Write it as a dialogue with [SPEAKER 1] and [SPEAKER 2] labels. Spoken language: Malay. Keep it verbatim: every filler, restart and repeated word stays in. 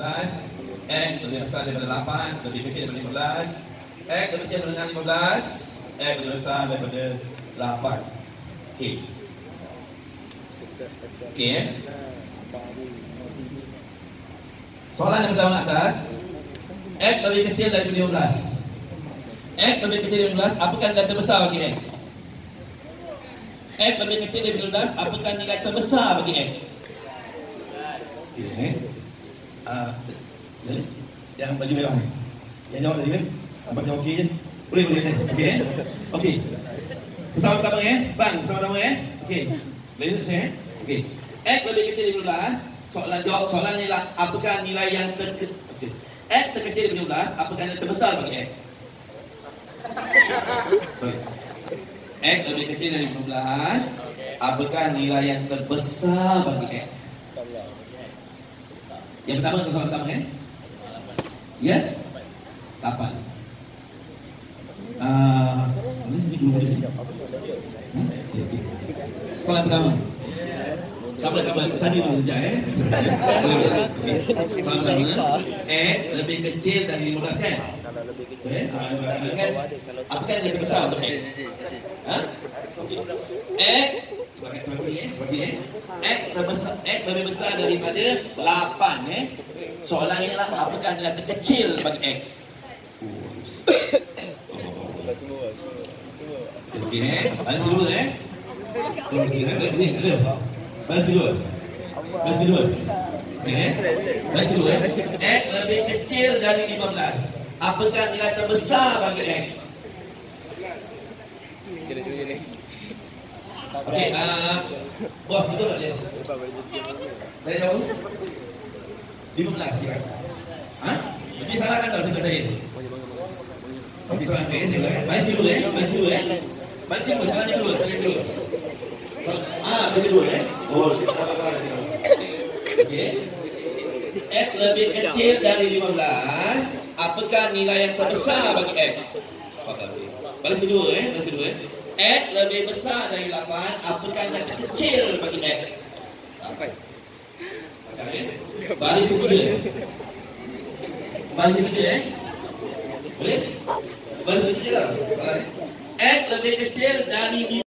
[SPEAKER 1] belas. X lebih besar daripada lapan, lebih kecil daripada lima belas. X lebih kecil dengan lima belas. X lebih besar daripada lapan. Okey. Okey eh. Soalan yang pertama atas. X lebih kecil daripada lima belas. X lebih kecil daripada lima belas, apakah nilai terbesar bagi X? X lebih kecil daripada lima belas, apakah nilai terbesar bagi X? Okey. Ah, jadi yang baju merah ni. Yang jawab tadi boleh? Nampak jawab okey je. Boleh boleh. Okey eh. Okey. Pesawat pertama eh. Bang, pesawat pertama eh. Okey. Boleh saya eh? Okey. X lebih kecil daripada lima belas, soalan jawab soalan ni lah, apakah nilai yang terkecil? X terkecil daripada lima belas, apakah nilai terbesar bagi X? Sorry. X lebih kecil dari lima belas, apakah nilai yang terbesar bagi X? Yang pertama, soalan pertama eh? Ya? lapan. Ah, ini sini dulu di sini. Hmm? Okay, okay. Soalan pertama. Kabar kabar tadi dulu saja eh. Soalan pertama. X lebih kecil dari lima belas kan? Eh, apakah nilai terbesar untuk X? Ha? Okey. X sebagai sebagai eh, sebagai eh. X terbesar, X lebih besar daripada lapan eh. Soalannya lah, apakah nilai terkecil bagi X? Okey eh. Baris kedua eh. Okey, ada ada. Baris kedua. Baris kedua. Eh. Baris kedua eh. X lebih kecil dari lima belas. Apakah nilai terbesar bagi X? Okey, uh, bos betul tak dia? Saya jawab lima belas ya? Hah? Jadi salah kan tak sampai saya? Okey, soalan ke saya ulang. Baris kedua eh, baris kedua eh. Baris kedua, salahnya kedua, salahnya kedua. Ah, baris kedua eh. Oh, kita dapat kalah. Okey. X lebih kecil dari lima belas, apakah nilai yang terbesar bagi X? Baris kedua eh, baris kedua eh. X lebih besar dari lapan, apakah nilai terkecil bagi X? Sampai. Baris ketiga. Baris ketiga eh. Boleh? Baris ketiga. Soalan eh. X lebih kecil dari